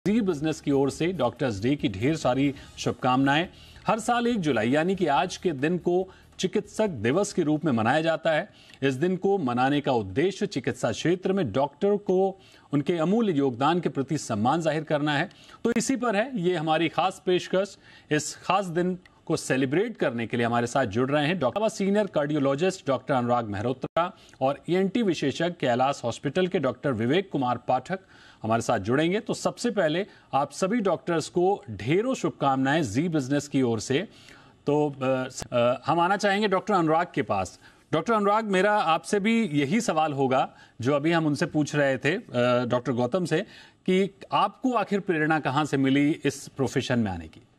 जी business की ओर से doctors day की ढेर सारी शुभकामनाएं। हर साल 1 जुलाई यानी कि आज के दिन को चिकित्सक दिवस के रूप में मनाया जाता है। इस दिन को मनाने का उद्देश्य चिकित्सा क्षेत्र में डॉक्टर को उनके अमूल्य योगदान के प्रति सम्मान जाहिर करना है। तो इसी पर है ये हमारी खास पेशकश। इस खास दिन को सेलिब्रेट करने के लिए हमारे साथ जुड़ रहे हैं doctor senior cardiologist doctor Anurag Mehrotra और ईएनटी विशेषज्ञ कैलाश हॉस्पिटल के डॉक्टर विवेक कुमार पाठक हमारे साथ जुड़ेंगे। तो सबसे पहले आप सभी डॉक्टर्स को ढेरों शुभकामनाएं जी बिजनेस की ओर से। तो हम आना चाहेंगे डॉक्टर अनुराग के पास। डॉक्टर अनुराग, मेरा आपसे भी यही सवाल होगा जो अभी हम उनसे पूछ रहे थे डॉक्टर गौतम से, कि आपको आखिर प्रेरणा कहां से मिली इस प्रोफेशन में आने की?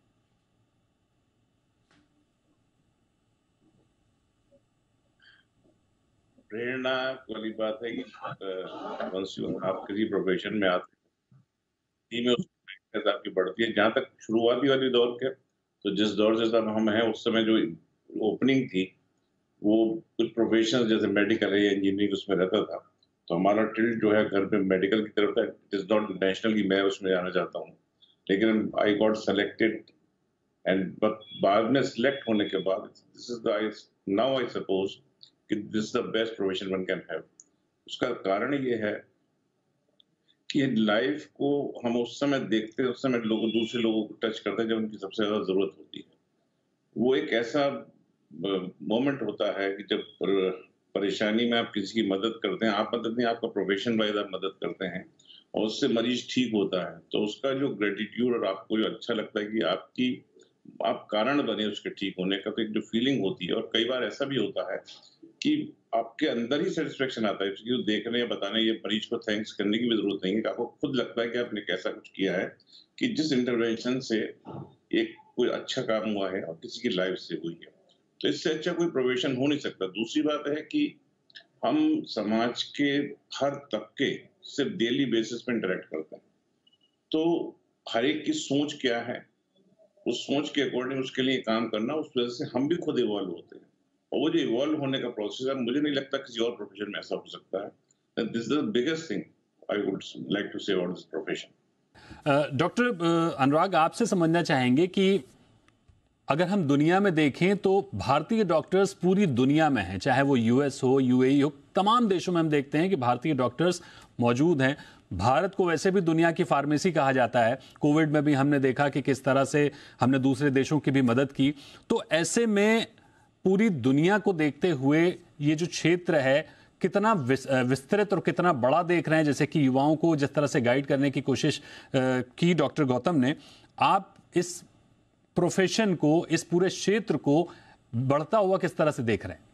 प्रेरणा वाली बात है कि वंस आप किसी प्रोफेशन में आते हैं में उसमें आपकी बढ़ती है। जहाँ तक शुरुआती वाली दौर के, तो जिस दौर से तब हम हैं उस समय जो ओपनिंग थी वो कुछ प्रोफेशन जैसे मेडिकल है या इंजीनियरिंग उसमें रहता था, तो हमारा टिल्ट जो है घर पे मेडिकल की तरफ था। इट इज नॉट नेशनल की मैं उसमें जाना चाहता हूँ, लेकिन I got selected and but बाद में सिलेक्ट होने के बाद this is the now I suppose कि this is the best profession one can have. उसका कारण ये है कि लाइफ को हम उस समय देखते हैं, उस समय लोगों दूसरे लोगों को टच करते हैं जब उनकी सबसे ज्यादा जरूरत होती है। वो एक ऐसा मोमेंट होता है कि जब परेशानी में आप किसी की मदद करते हैं, आप मदद नहीं, आपका प्रोफेशन वाइज आप मदद करते हैं और उससे मरीज ठीक होता है, तो उसका जो ग्रेटिट्यूड और आपको जो अच्छा लगता है कि आप कारण बने उसके ठीक होने का, तो एक जो फीलिंग होती है। और कई बार ऐसा भी होता है कि आपके अंदर ही सेटिस्फेक्शन आता है क्योंकि देखने या बताने या मरीज को थैंक्स करने की भी जरूरत नहीं है, कि आपको खुद लगता है कि आपने कैसा कुछ किया है कि जिस इंटरवेंशन से एक कोई अच्छा काम हुआ है और किसी की लाइफ से हुई है। तो इससे अच्छा कोई प्रोफेशन हो नहीं सकता। दूसरी बात है कि हम समाज के हर तबके से डेली बेसिस पे इंटरेक्ट करते हैं, तो हर एक की सोच क्या है, उस सोच के अकॉर्डिंग उसके लिए काम करना, उस वजह से हम भी खुद इवॉल्व होते हैं। और वो जो इवॉल्व होने का प्रोसेस है, मुझे नहीं लगता किसी और प्रोफेशन में ऐसा हो सकता है। This is the biggest thing I would like to say about this profession. Doctor Anurag, आपसे समझना चाहेंगे कि अगर हम दुनिया में देखें तो भारतीय डॉक्टर्स पूरी दुनिया में हैं, चाहे वो यूएस हो, यूएई हो, तमाम देशों में हम देखते हैं कि भारतीय डॉक्टर्स मौजूद हैं। भारत को वैसे भी दुनिया की फार्मेसी कहा जाता है। कोविड में भी हमने देखा कि किस तरह से हमने दूसरे देशों की भी मदद की। तो ऐसे में पूरी दुनिया को देखते हुए ये जो क्षेत्र है कितना विस्तृत और कितना बड़ा देख रहे हैं, जैसे कि युवाओं को जिस तरह से गाइड करने की कोशिश की डॉक्टर गौतम ने, आप इस प्रोफेशन को, इस पूरे क्षेत्र को बढ़ता हुआ किस तरह से देख रहे हैं?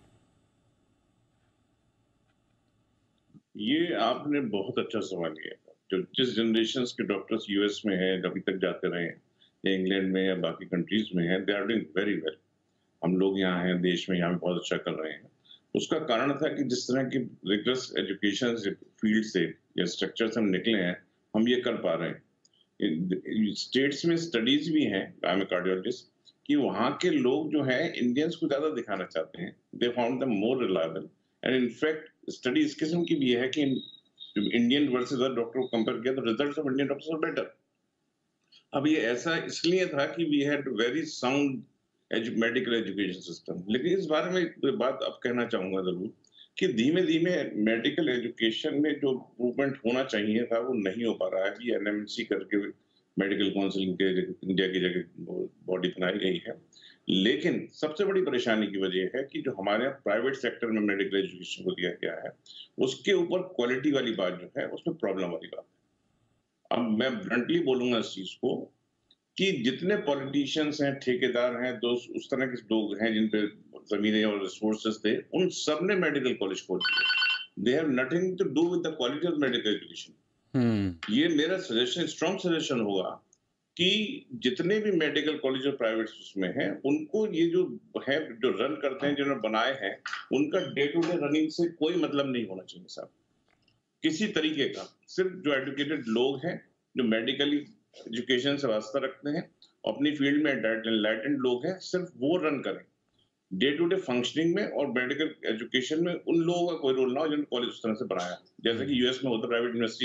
ये आपने बहुत अच्छा सवाल किया। जो जिस जनरेशन के डॉक्टर्स यूएस में हैं, अभी तक जाते रहे हैं, या इंग्लैंड में या बाकी कंट्रीज में हैं, they are doing very well. हम लोग यहाँ हैं देश में, यहाँ भी बहुत अच्छा कर रहे हैं। उसका कारण था कि जिस तरह की रिगरस एजुकेशन फील्ड से या स्ट्रक्चर से हम निकले हैं, हम ये कर पा रहे हैं। स्टेट्स में स्टडीज भी हैं, आई एम ए कार्डियोलॉजिस्ट, कि वहाँ के लोग जो हैं इंडियंस को ज्यादा दिखाना चाहते हैं। They found them more reliable and in fact study इस किस्म की भी है कि इंडियन वर्सेस अदर डॉक्टर को कंपेयर किया तो results of Indian doctors are better. अब ये ऐसा इसलिए था कि we had very sound medical education system. लेकिन इस बारे में एक बात अब कहना चाहूंगा जरूर कि धीमे धीमे मेडिकल एजुकेशन में जो इम्प्रूवमेंट होना चाहिए था वो नहीं हो पा रहा है। अभी एनएमसी करके मेडिकल काउंसिल के इंडिया की जगह बॉडी बनाई गई है, लेकिन सबसे बड़ी परेशानी की वजह है कि जो हमारे यहाँ प्राइवेट सेक्टर में मेडिकल एजुकेशन को दिया गया है उसके ऊपर क्वालिटी वाली बात जो है उसमें प्रॉब्लम वाली बात है। अब मैं ब्लंटली बोलूंगा इस चीज को कि जितने पॉलिटिशियंस हैं, ठेकेदार हैं, दोस्त उस तरह के लोग हैं जिन पे जमीनें और रिसोर्सेस थे, उन सब ने मेडिकल कॉलेज खोल दिए। They have nothing to do with the quality of medical education. ये मेरा सजेशन, स्ट्रॉन्ग सजेशन होगा कि जितने भी मेडिकल कॉलेज और प्राइवेट उसमें हैं, उनको ये जो है, जो रन करते हैं, जिन्होंने बनाए हैं, उनका डे टू डे रनिंग से कोई मतलब नहीं होना चाहिए साहब, किसी तरीके का। सिर्फ जो एजुकेटेड लोग हैं, जो मेडिकली एजुकेशन से वास्ता रखते हैं, अपनी फील्ड में एनलाइटेंड लोग हैं, सिर्फ वो रन करें। डे टू डे फंक्शनिंग में और मेडिकल एजुकेशन में उन लोगों का कोई रोल ना हो जिन्होंने कॉलेज उस तरह से बनाया, जैसे कि यूएस में होता प्राइवेट यूनिवर्सिटीज हैं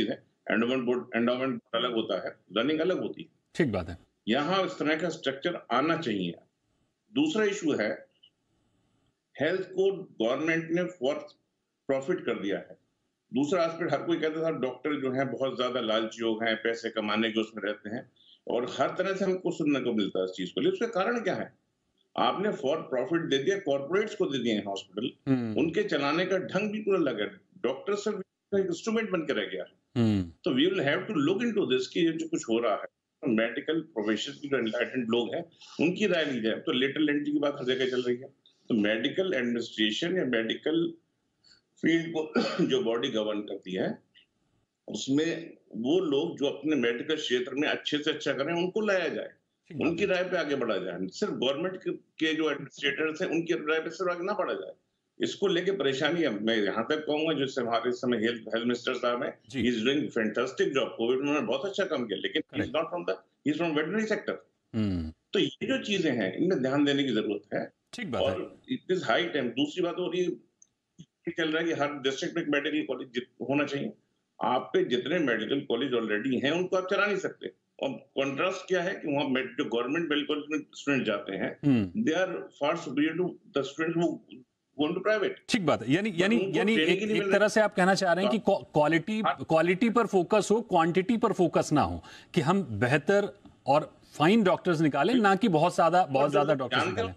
एंडोमेंट अलग होता है, रनिंग अलग होती है। ठीक बात है। यहाँ इस तरह का स्ट्रक्चर आना चाहिए। दूसरा इशू है, हेल्थ को गवर्नमेंट ने फॉर प्रॉफिट कर दिया है। दूसरा एस्पेक्ट, हर कोई कहता था डॉक्टर जो है बहुत ज्यादा लालची लोग हैं, पैसे कमाने के उसमें रहते हैं, और हर तरह से हमको सुनने को मिलता है इस चीज को। लेकिन उसका कारण क्या है? आपने फॉर प्रॉफिट दे दिया, कॉर्पोरेट्स को दे दिए हैं हॉस्पिटल, उनके चलाने का ढंग भी पूरा अलग है। डॉक्टर सिर्फ एक इंस्ट्रूमेंट बन के रह गया है। तो we will have to look into this कि ये जो कुछ हो रहा है, मेडिकल प्रोफेशन की जो एनलाइटेंड लोग हैं उनकी राय ली जाए। तो लेटरल एंट्री की बात हर जगह चल रही है। तो मेडिकल एडमिनिस्ट्रेशन या मेडिकल फील्ड को जो बॉडी गवर्न करती है, उसमें वो लोग जो अपने मेडिकल क्षेत्र में अच्छे से अच्छा करें उनको लाया जाए, उनकी राय पे आगे बढ़ा जाए। सिर्फ गवर्नमेंट के जो एडमिनिस्ट्रेटर्स हैं उनकी राय पे सिर्फ आगे ना बढ़ा जाए। इसको लेके परेशानी है। मैं यहाँ तक कहूंगा, जो हमारे इस समय हेल्थ मिनिस्टर साहब हैं, he is doing fantastic job. Covid में उन्होंने बहुत अच्छा काम किया, लेकिन he is not from veterinary sector. तो ये जो चीजें हैं, इनमें ध्यान देने की जरूरत है। ठीक बात है। और इट इज हाई टाइम। दूसरी बात हो रही है, चल रहा है कि हर डिस्ट्रिक्ट में एक मेडिकल कॉलेज होना चाहिए। आप पे जितने मेडिकल कॉलेज ऑलरेडी हैं उनको आप चला नहीं सकते। और कॉन्ट्रास्ट क्या है कि वहाँ जो गवर्नमेंट मेडिकल कॉलेज में स्टूडेंट जाते हैं, they are far superior to the students who go to private. ठीक बात है। यानी एक तरह से आप कहना चाह रहे हैं कि क्वालिटी पर फोकस हो, क्वांटिटी पर फोकस ना हो, कि हम बेहतर और फाइन डॉक्टर्स निकालें, ना कि बहुत ज्यादा डॉक्टर्स निकालें।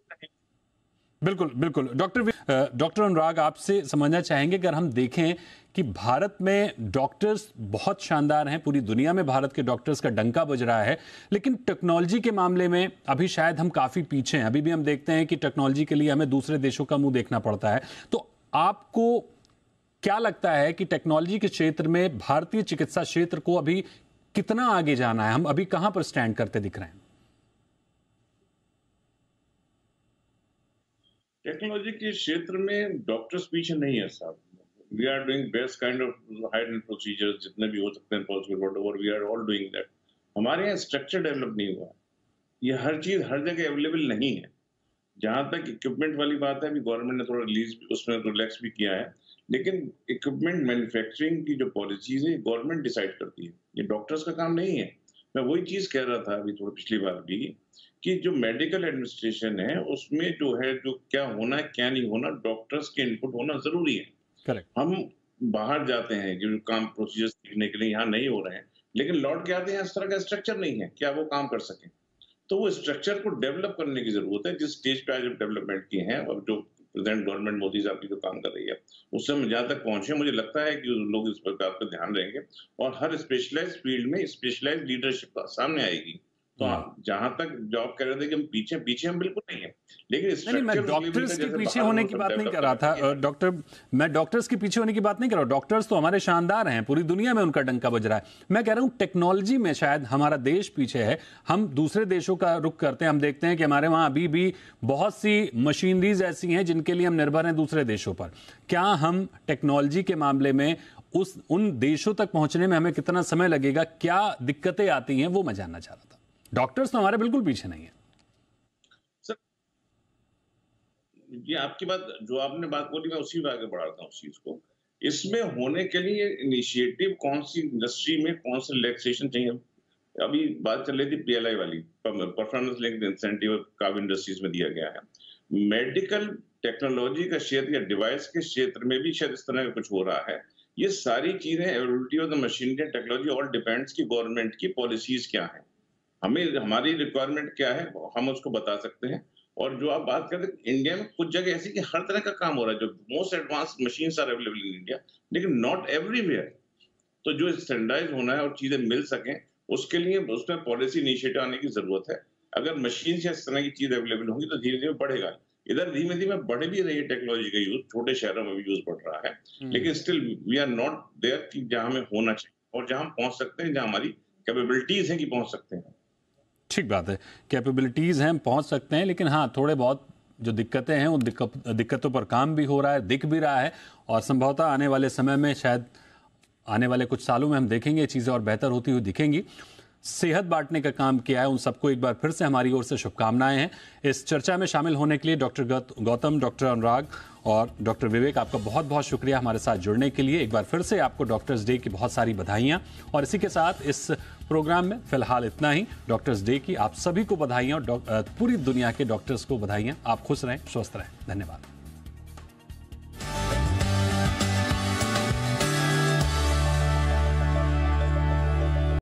बिल्कुल बिल्कुल। डॉक्टर अनुराग, आपसे समझना चाहेंगे, अगर हम देखें कि भारत में डॉक्टर्स बहुत शानदार हैं, पूरी दुनिया में भारत के डॉक्टर्स का डंका बज रहा है, लेकिन टेक्नोलॉजी के मामले में अभी शायद हम काफी पीछे हैं। अभी भी हम देखते हैं कि टेक्नोलॉजी के लिए हमें दूसरे देशों का मुंह देखना पड़ता है। तो आपको क्या लगता है कि टेक्नोलॉजी के क्षेत्र में भारतीय चिकित्सा क्षेत्र को अभी कितना आगे जाना है? हम अभी कहां पर स्टैंड करते दिख रहे हैं? टेक्नोलॉजी के क्षेत्र में डॉक्टर्स पीछे नहीं है साहब। We are doing best kind of high end procedures, जितने भी हो सकते हैं possible, whatever, we are all doing that. हमारे यहाँ स्ट्रक्चर डेवलप नहीं हुआ। ये हर चीज हर जगह अवेलेबल नहीं है। जहां तक इक्विपमेंट वाली बात है, अभी गवर्नमेंट ने थोड़ा उसमें रिलैक्स भी किया है, लेकिन इक्विपमेंट मैन्युफैक्चरिंग की जो पॉलिसीज है गवर्नमेंट डिसाइड करती है, ये डॉक्टर्स का काम नहीं है। मैं वही चीज कह रहा था अभी थोड़ा पिछली बार भी, कि जो मेडिकल एडमिनिस्ट्रेशन है उसमें जो है, जो क्या होना है क्या नहीं होना, डॉक्टर्स के इनपुट होना जरूरी है। करेक्ट। हम बाहर जाते हैं जो काम प्रोसीजर सीखने के लिए, यहाँ नहीं हो रहे हैं, लेकिन लौट के आते हैं, इस तरह का स्ट्रक्चर नहीं है क्या वो काम कर सकें। तो वो स्ट्रक्चर को डेवलप करने की जरूरत है, जिस स्टेज पे आज डेवलपमेंट की है, और जो प्रेजेंट गवर्नमेंट मोदी साहब की जो काम कर रही है, उससे हम जहां तक पहुंचे, मुझे लगता है कि लोग इस प्रकार पर ध्यान देंगे और हर स्पेशलाइज्ड फील्ड में स्पेशलाइज्ड लीडरशिप सामने आएगी। तो आप जहां तक जॉब कर रहे थे कि हम पीछे हम बिल्कुल नहीं है, लेकिन नहीं, मैं डॉक्टर्स के पीछे होने की बात नहीं कर रहा था डॉक्टर। मैं डॉक्टर्स के पीछे होने की बात नहीं कर रहा हूं। डॉक्टर्स तो हमारे शानदार हैं, पूरी दुनिया में उनका डंका बज रहा है। मैं कह रहा हूं टेक्नोलॉजी में शायद हमारा देश पीछे है। हम दूसरे देशों का रुख करते हैं, हम देखते हैं कि हमारे वहां अभी भी बहुत सी मशीनरीज ऐसी हैं जिनके लिए हम निर्भर हैं दूसरे देशों पर। क्या हम टेक्नोलॉजी के मामले में उन देशों तक पहुंचने में हमें कितना समय लगेगा, क्या दिक्कतें आती हैं, वो मैं जानना चाह रहा था। डॉक्टर्स तो हमारे बिल्कुल पीछे नहीं है सर। ये आपकी बात, जो आपने बात बोली, मैं उसी में आगे बढ़ाता हूँ उस चीज को। इसमें होने के लिए इनिशिएटिव कौन सी इंडस्ट्री में कौन से रिलैक्सेशन चाहिए। अभी बात चल रही थी पीएलआई वाली, परफॉर्मेंस लिंक्ड इंसेंटिव काफी इंडस्ट्रीज में दिया गया है। मेडिकल टेक्नोलॉजी का क्षेत्र या डिवाइस के क्षेत्र में भी शायद इस तरह का कुछ हो रहा है। ये सारी चीजें, availability of the machinery and technology, all depends की गवर्नमेंट की पॉलिसीज क्या है, हमें हमारी रिक्वायरमेंट क्या है, हम उसको बता सकते हैं। और जो आप बात करते हैं, इंडिया में कुछ जगह ऐसी कि हर तरह का काम हो रहा है, जो most advance machines are available in India, लेकिन नॉट एवरीवेयर। तो जो स्टैंडर्डाइज होना है और चीजें मिल सकें, उसके लिए उसमें पॉलिसी इनिशिएटिव आने की जरूरत है। अगर मशीन या इस तरह की चीज अवेलेबल होंगी तो धीरे धीरे बढ़ेगा। इधर धीमे धीमे बढ़ भी रही है टेक्नोलॉजी का यूज, छोटे शहरों में भी यूज बढ़ रहा है, लेकिन still we are not there कि जहां हमें होना चाहिए और जहां हम पहुंच सकते हैं, जहां हमारी कैपेबिलिटीज हैं कि पहुंच सकते हैं। ठीक बात है, कैपेबिलिटीज हैं, पहुंच सकते हैं, लेकिन हाँ, थोड़े बहुत जो दिक्कतें हैं उन दिक्कतों पर काम भी हो रहा है, दिख भी रहा है, और संभवतः आने वाले समय में, शायद आने वाले कुछ सालों में हम देखेंगे चीज़ें और बेहतर होती हुई दिखेंगी। सेहत बांटने का काम किया है, उन सबको एक बार फिर से हमारी ओर से शुभकामनाएं हैं। इस चर्चा में शामिल होने के लिए डॉक्टर गौतम, डॉक्टर अनुराग और डॉक्टर विवेक, आपका बहुत बहुत शुक्रिया हमारे साथ जुड़ने के लिए। एक बार फिर से आपको डॉक्टर्स डे की बहुत सारी बधाइयां। और इसी के साथ इस प्रोग्राम में फिलहाल इतना ही। डॉक्टर्स डे की आप सभी को बधाइयां और पूरी दुनिया के डॉक्टर्स को बधाइयां। आप खुश रहें, स्वस्थ रहें। धन्यवाद।